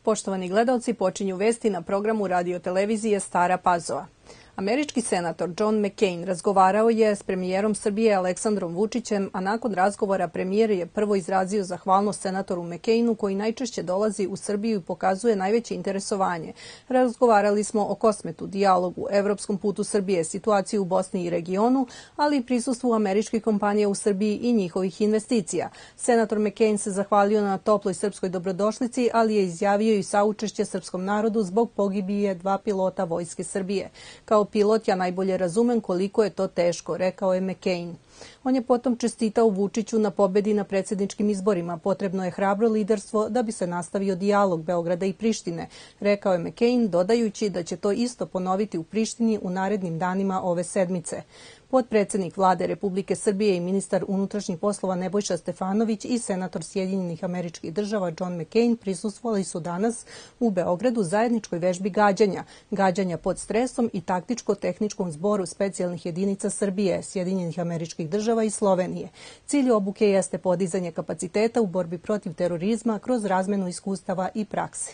Poštovani gledalci, počinju vesti na programu radiotelevizije Stara Pazova. Američki senator John McCain razgovarao je s premijerom Srbije Aleksandrom Vučićem, a nakon razgovora premijer je prvo izrazio zahvalnost senatoru McCainu koji najčešće dolazi u Srbiju i pokazuje najveće interesovanje. Razgovarali smo o kosmetu, dijalogu, evropskom putu Srbije, situaciji u Bosni i regionu, ali i prisustvu američkih kompanija u Srbiji i njihovih investicija. Senator McCain se zahvalio na toploj srpskoj dobrodošlici, ali je izjavio i saučešće srpskom narodu zbog pogibije 2 pilota Vojske Srbije. Kao pilot ja najbolje razumem koliko je to teško, rekao je McCain. On je potom čestitao Vučiću na pobedi na predsjedničkim izborima. Potrebno je hrabro liderstvo da bi se nastavio dijalog Beograda i Prištine, rekao je McCain, dodajući da će to isto ponoviti u Prištini u narednim danima ove sedmice. Potpredsjednik vlade Republike Srbije i ministar unutrašnjih poslova Nebojša Stefanović i senator Sjedinjenih Američkih Država John McCain prisustvovali su danas u Beogradu zajedničkoj vežbi gađanja pod stresom i taktičko-tehničkom zboru specijalnih jedinica Srbije, Sjedinjenih Američkih Država i Slovenije. Cilj obuke jeste podizanje kapaciteta u borbi protiv terorizma kroz razmenu iskustava i praksi.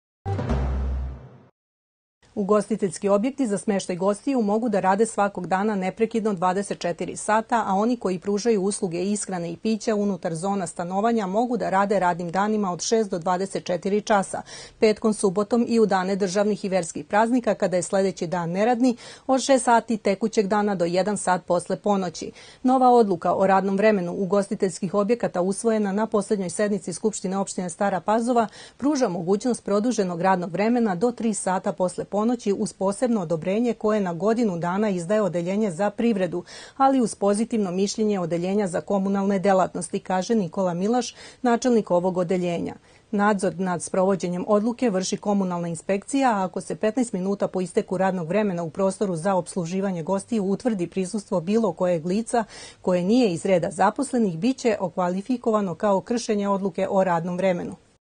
Ugostiteljski objekti za smještaj gostiju mogu da rade svakog dana neprekidno 24 sata, a oni koji pružaju usluge ishrane i pića unutar zona stanovanja mogu da rade radnim danima od 6 do 24 časa, petkom, subotom i u dane državnih i verskih praznika kada je sljedeći dan neradni, od 6 sati tekućeg dana do 1 sat posle ponoći. Nova odluka o radnom vremenu ugostiteljskih objekata usvojena na posljednjoj sednici Skupštine opštine Stara Pazova pruža mogućnost produženog radnog vremena do 3 sata posle ponoći uz posebno odobrenje koje na godinu dana izdaje Odeljenje za privredu, ali uz pozitivno mišljenje Odeljenja za komunalne delatnosti, kaže Nikola Milaš, načelnik ovog odeljenja. Nadzor nad sprovođenjem odluke vrši komunalna inspekcija, a ako se 15 minuta po isteku radnog vremena u prostoru za opsluživanje gostiju utvrdi prisustvo bilo kojeg lica koje nije iz reda zaposlenih, biće okvalifikovano kao kršenje odluke o radnom vremenu.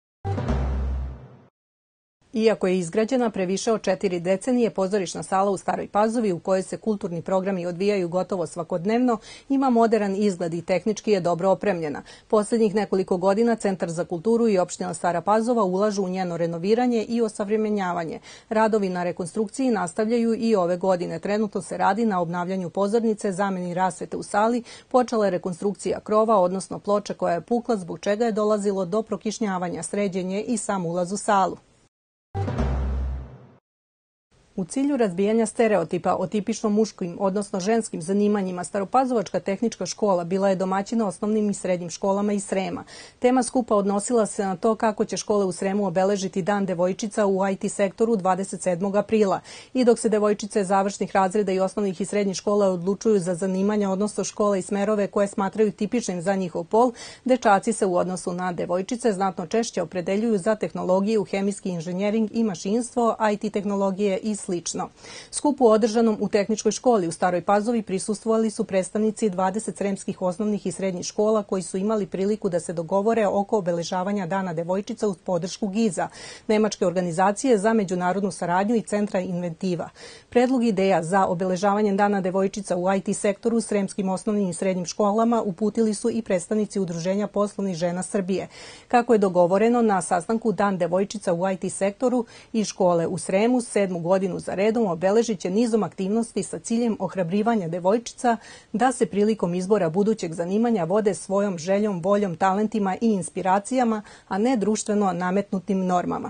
Iako je izgrađena pre više od 4 decenije, pozorišna sala u Staroj Pazovi u kojoj se kulturni programi odvijaju gotovo svakodnevno, ima moderan izgled i tehnički je dobro opremljena. Posljednjih nekoliko godina Centar za kulturu i opština Stara Pazova ulažu u njeno renoviranje i osavremenjavanje. Radovi na rekonstrukciji nastavljaju i ove godine. Trenutno se radi na obnavljanju pozornice, zameni rasvete u sali, počela je rekonstrukcija krova, odnosno ploče koja je pukla, zbog čega je dolazilo do prokišnjavanja, sređenje i sam ulaz u salu. U cilju razbijanja stereotipa o tipično muškim, odnosno ženskim zanimanjima, Staropazovačka tehnička škola bila je domaćina osnovnim i srednjim školama iz Srema. Tema skupa odnosila se na to kako će škole u Sremu obeležiti Dan devojčica u IT sektoru 27. aprila. I dok se devojčice završnih razreda i osnovnih i srednjih škola odlučuju za zanimanja, odnosno škola i smerove koje smatraju tipičnim za njihov pol, dečaci se u odnosu na devojčice znatno češće opredeljuju za tehnologiju, hemijski inženjering i mašinstvo, IT tehnologije i slično. Skupu održanom u tehničkoj školi u Staroj Pazovi prisustvovali su predstavnici 20 sremskih osnovnih i srednjih škola koji su imali priliku da se dogovore oko obeležavanja Dana devojčica uz podršku GIZ-a, nemačke organizacije za međunarodnu saradnju i Centra Inventiva. Predlog ideja za obeležavanje Dana devojčica u IT sektoru sremskim osnovnim i srednjim školama uputili su i predstavnici Udruženja poslovnih žena Srbije. Kako je dogovoreno na sastanku, Dan devojčica u IT sektoru i škole u Sremu 7. godinu za redom obeležit će nizom aktivnosti sa ciljem ohrabrivanja devojčica da se prilikom izbora budućeg zanimanja vode svojom željom, voljom, talentima i inspiracijama, a ne društveno nametnutim normama.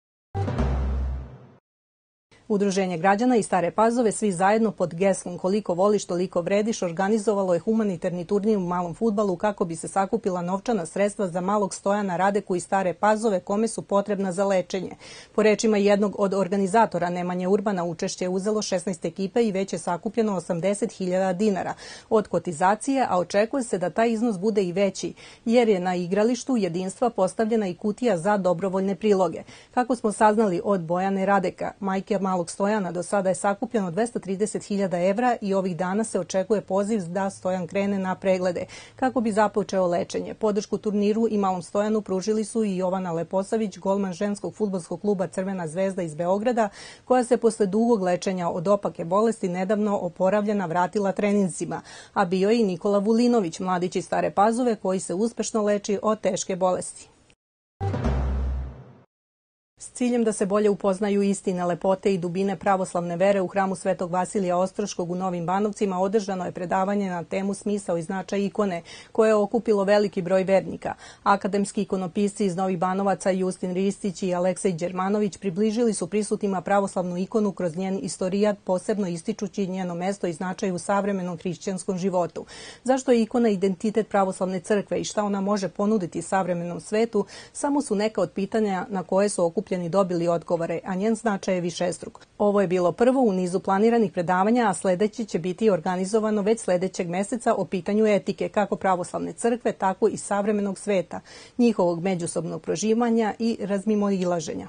Udruženje građana iz Stare Pazove Svi zajedno pod geslom Koliko voliš, toliko vrediš organizovalo je humanitarni turnir u malom fudbalu kako bi se sakupila novčana sredstva za malog Stojana Radeku iz Stare Pazove kome su potrebna za lečenje. Po rečima jednog od organizatora Nemanje Urbana učešće je uzelo 16 ekipe i već je sakupljeno 80.000 dinara od kotizacije, a očekuje se da taj iznos bude i veći, jer je na igralištu Jedinstva postavljena i kutija za dobrovoljne priloge. Kako smo saznali od Bojane Radeka, majke malog Stojana, do sada je sakupljeno 230.000 evra i ovih dana se očekuje poziv da Stojan krene na preglede kako bi započeo lečenje. Podršku turniru i malom Stojanu pružili su i Jovana Leposavić, golman ženskog fudbalskog kluba Crvena zvezda iz Beograda, koja se posle dugog lečenja od opake bolesti nedavno oporavljena vratila treninzima, a bio je i Nikola Vulinović, mladić iz Stare Pazove koji se uspešno leči od teške bolesti. ciljem da se bolje upoznaju istine, lepote i dubine pravoslavne vere u hramu Svetog Vasilija Ostroškog u Novim Banovcima održano je predavanje na temu Smisao i značaj ikone, koje je okupilo veliki broj vernika. Akademski ikonopisci iz Novih Banovaca Justin Ristić i Aleksej Đermanović približili su prisutnima pravoslavnu ikonu kroz njen istorijat, posebno ističući njeno mesto i značaj u savremenom hrišćanskom životu. Zašto je ikona identitet pravoslavne crkve i šta ona može ponuditi savremenom svetu, samo su neka od pitanja na koje su okupljeni dobili odgovore, a njen značaj je višestruk. Ovo je bilo prvo u nizu planiranih predavanja, a sledeće će biti organizovano već sledećeg meseca o pitanju etike, kako pravoslavne crkve, tako i savremenog sveta, njihovog međusobnog proživanja i razmimoilaženja.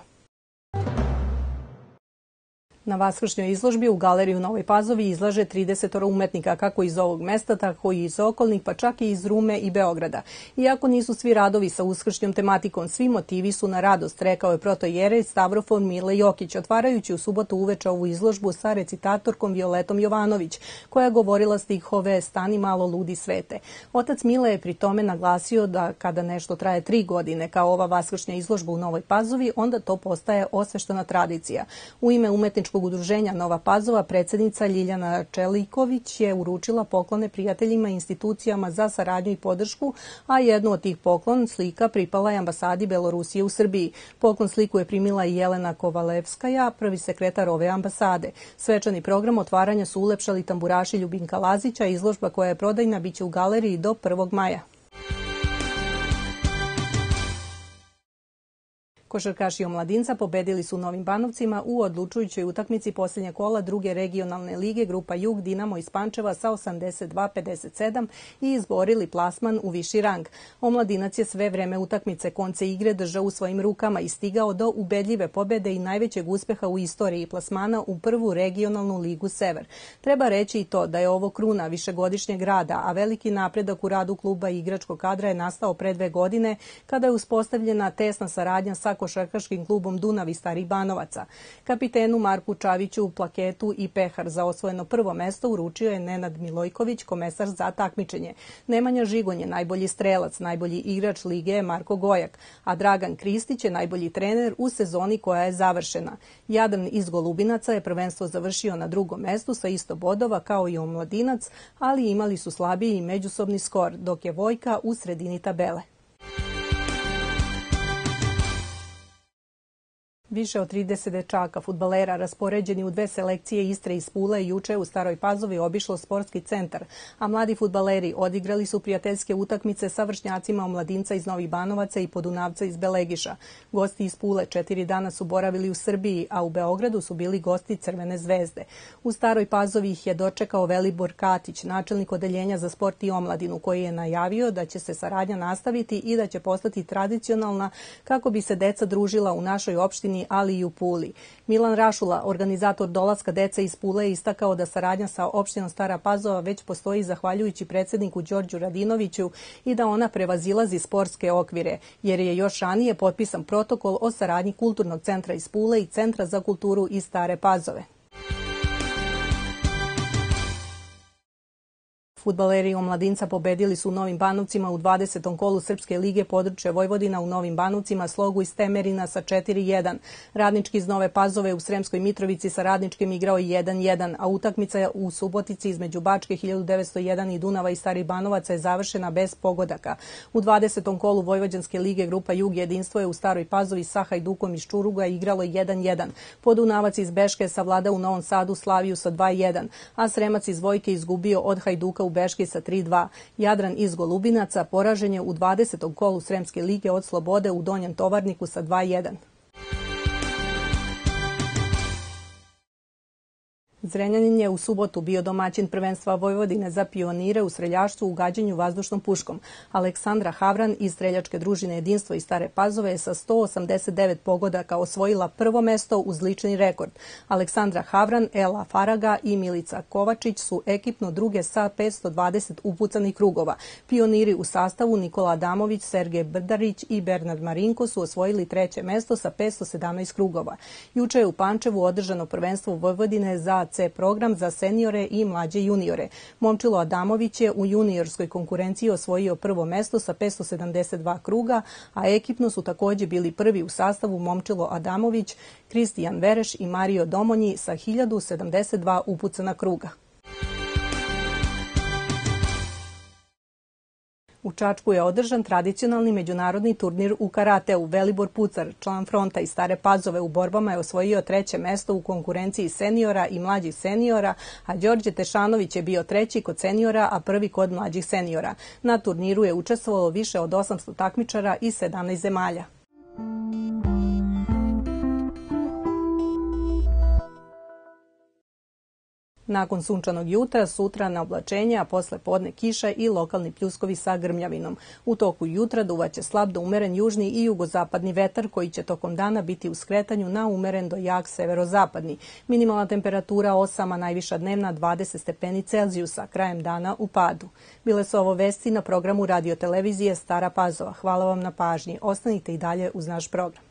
Na vaskršnjoj izložbi u galeriji u Novoj Pazovi izlaže 30 umetnika, kako iz ovog mesta, tako i iz okolnih, pa čak i iz Rume i Beograda. Iako nisu svi radovi sa uskršnjom tematikom, svi motivi su na radost, rekao je protojerej Stavrofon Mile Jokić, otvarajući u subotu uveče ovu izložbu sa recitatorkom Violetom Jovanović, koja je govorila stihove Stani malo ludi svete. Otac Mile je pri tome naglasio da kada nešto traje 3 godine, kao ova vaskršnja izložba u Novoj Pazovi, onda to postaje osveštena tradicija. U ime umetničkog udruženja Nova Pazova predsjednica Ljiljana Čeliković je uručila poklone prijateljima i institucijama za saradnju i podršku, a jednu od tih poklon, slika, pripala je ambasadi Belorusije u Srbiji. Poklon sliku je primila i Jelena Kovalevskaja, prvi sekretar ove ambasade. Svečani program otvaranja su ulepšali tamburaši Ljubinka Lazića, izložba koja je prodajna biće u galeriji do 1. maja. Košarkaši Omladinca pobedili su u Novim Banovcima u odlučujućoj utakmici posljednje kola druge regionalne lige Grupa Jug Dinamo iz Pančeva sa 82-57 i izborili plasman u viši rang. Omladinac je sve vreme utakmice konce igre držao u svojim rukama i stigao do ubedljive pobede i najvećeg uspeha u istoriji plasmana u prvu regionalnu ligu Sever. Treba reći i to da je ovo kruna višegodišnjeg rada, a veliki napredak u radu kluba i igračkog kadra je nastao pre 2 godine kada je uspostavljena tesna saradnja sa košarkaškim klubom Dunav iz Starih Banovaca. Kapitenu Marku Čaviću plaketu i pehar za osvojeno prvo mesto uručio je Nenad Milojković, komesar za takmičenje. Nemanja Žigon je najbolji strelac, najbolji igrač lige je Marko Gojak, a Dragan Kristić je najbolji trener u sezoni koja je završena. Jadran iz Golubinaca je prvenstvo završio na 2. mestu sa isto bodova kao i Omladinac, ali imali su slabiji i međusobni skor, dok je Vojka u sredini tabele. Više od 30 dečaka fudbalera raspoređeni u 2 selekcije Istre i Spule juče u Staroj Pazovi obišlo sportski centar, a mladi fudbaleri odigrali su prijateljske utakmice sa vršnjacima Omladinca iz Novih Banovaca i Podunavca iz Belegiša. Gosti iz Spule 4 dana su boravili u Srbiji, a u Beogradu su bili gosti Crvene zvezde. U Staroj Pazovi ih je dočekao Velibor Katić, načelnik odeljenja za sport i omladinu, koji je najavio da će se saradnja nastaviti i da će postati tradicionalna kako bi se deca družila u našoj opštini, ali i u Puli. Milan Rašula, organizator dolaska dece iz Pule, je istakao da saradnja sa opštinom Stara Pazova već postoji zahvaljujući predsjedniku Đorđu Radinoviću i da ona prevazilazi sportske okvire, jer je još ranije potpisan protokol o saradnji Kulturnog centra iz Pule i Centra za kulturu iz Stare Pazove. Fudbaleri Omladinca pobedili su u Novim Banovcima u 20. kolu Srpske lige područja Vojvodina u Novim Banovcima Slogu iz Temerina sa 4-1. Radnički iz Nove Pazove u Sremskoj Mitrovici sa Radničkim igrao 1-1, a utakmica u Subotici između Bačke 1901 i Dunava i Starih Banovaca je završena bez pogodaka. U 20. kolu Vojvođanske lige Grupa Jug Jedinstvo je u Staroj Pazovi sa Hajdukom iz Čuruga igralo 1-1. Podunavac iz Beške savladao u Novom Sadu Slaviju sa 2-1, a Sremac iz Vojke izgubio od Hajduka u Beški sa 3-2. Jadran iz Golubinaca poražen je u 20. kolu Sremske lige od Slobode u Donjem Tovarniku sa 2-1. Zrenjanin je u subotu bio domaćin prvenstva Vojvodine za pionire u streljaštvu u gađanju vazdušnom puškom. Aleksandra Havran iz streljačke družine Jedinstvo iz Stare Pazove je sa 189 pogodaka osvojila prvo mesto uz lični rekord. Aleksandra Havran, Ela Faraga i Milica Kovačić su ekipno druge sa 520 upucanih krugova. Pioniri u sastavu Nikola Adamović, Sergej Brdarić i Bernard Marinko su osvojili treće mesto sa 517 krugova. Juče je u Pančevu održano prvenstvo Vojvodine za A-C program za seniore i mlađe juniore. Momčilo Adamović je u juniorskoj konkurenciji osvojio prvo mesto sa 572 kruga, a ekipno su takođe bili prvi u sastavu Momčilo Adamović, Kristijan Vereš i Mario Domonji sa 1072 upucana kruga. U Čačku je održan tradicionalni međunarodni turnir u karateu. Velibor Pucar, član fronta iz Stare Pazove, u borbama je osvojio 3. mesto u konkurenciji seniora i mlađih seniora, a Đorđe Tešanović je bio 3. kod seniora, a 1. kod mlađih seniora. Na turniru je učestvovalo više od 800 takmičara iz 17 zemalja. Nakon sunčanog jutra, sutra na oblačenje, a posle podne kiša i lokalni pljuskovi sa grmljavinom. U toku jutra duvaće slab do umeren južni i jugozapadni vetar koji će tokom dana biti u skretanju na umeren do jak severozapadni. Minimalna temperatura 8, a najviša dnevna 20 stepeni Celzijusa, krajem dana u padu. Bile su ovo vesti na programu radiotelevizije Stara Pazova. Hvala vam na pažnji. Ostanite i dalje uz naš program.